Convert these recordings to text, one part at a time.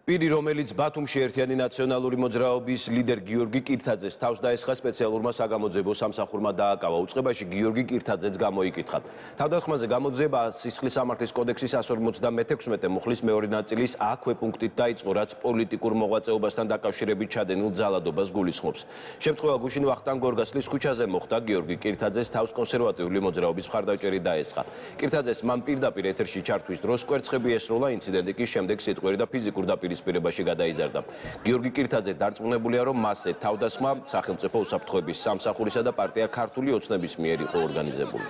პირი, რომელიც ბათუმში ერთიანი ნაციონალური მოძრაობის ლიდერ გიორგი კირთაძეს თავს დაესხა სპეციალურმა საგამოძიებო სამსახურმა დააკავა. უწყებაში გიორგი კირთაძეც გამოიკითხა. თავდასხმაზე გამოძიება სისხლის სამართლის კოდექსის 156 მუხლის მეორე ნაწილის აქვე პუნქტით დაიწყო, რაც პოლიტიკურ მოღვაწეობასთან დაკავშირებით ჩადენილ ძალადობას გულისხმობს. შემთხვევა გუშინ ვახტანგ გორგასლის ქუჩაზე მოხდა. გიორგი კირთაძეს თავს კონსერვატიული მოძრაობის მხარდაჭერი დაესხა. კირთაძეს მან პირდაპირ ეთერში ჩართვის დროს კვერცხები ესროლა, ინციდენტი კი შემდეგ სიტყვიერი და ფიზიკურ პირისპირებაში გადაიზარდა. გიორგი კირთაძე დარწმუნებულია, რომ მასზე თავდასხმა სახელმწიფო უსაფრთხოების სამსახურისა და პარტია ქართული ოცნების მიერ იყო ორგანიზებული.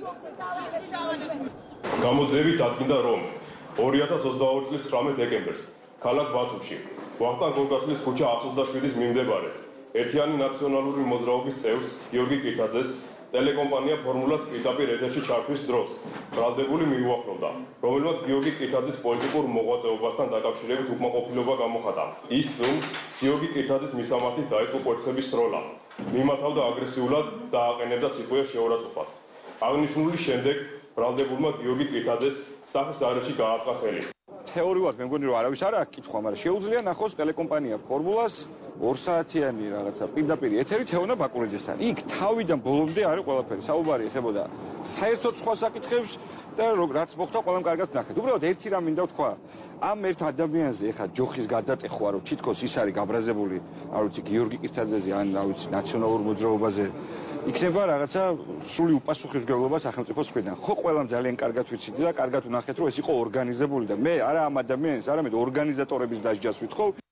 გამოძიებით დადგინდა, რომ 2022 წლის 19 დეკემბერს ქალაქ ბათუმში ვახტანგ გორგასლის ქუჩა 127-ის მიმდებარე ერთიანი ნაციონალური მოძრაობის წევრს გიორგი კირთაძეს ტელეკომპანია ფორმულას პირდაპირ ეთერში ჩართვის დროს ბრალდებული მიუახლოვდა, რომელმაც გიორგი კირთაძის პოლიტიკურ მოღვაწეობასთან დაკავშირებით უკმაყოფილება გამოხატა. ის რომ გიორგი კირთაძის მისამართით დაიწყო კვერცხების სროლა, მიმართავდა აგრესიულად და აყენებდა სიტყვიერ შეურაცხყოფას. აღნიშნული შემდეგ ბრალდებულმა გიორგი კირთაძეს სახლის არეში გაარტყა ხელი. თეორიულად მე მგონი რომ არავის არ აქვს კითხვა, მაგრამ შეუძლია ნახოს ტელეკომპანია ფორმულას 2 საათიანი რაღაცა პირდაპირ ეთერი თეონა ბაკურიძესთან. იქ თავიდან ბოლომდე არის ყველაფერი. საუბარი ეხებოდა საერთოდ სხვა საკითხებს და რაც მოხდა ყველამ კარგად ნახეთ. უბრალოდ ერთი რამ მინდა ვთქვა. ამ ერთ ადამიანზე ეხა ჯოხის გადატეხვა, რომ თითქოს ის არის გაბრაზებული, არ ვიცი, გიორგი კირთაძეზე ან რა ვიცი, ნაციონალურ მოძრაობაზე იქნება რაღაცა სრული უპასუხისმგებლობა სახელმწიფოს მხრიდან. ხო, ყველამ ძალიან კარგად ვიციდი და კარგად ვნახეთ, რომ ეს იყო ორგანიზებული და მე არა ამ ადამიანს, არამედ ორგანიზატორების დასჯას ვითხოვ.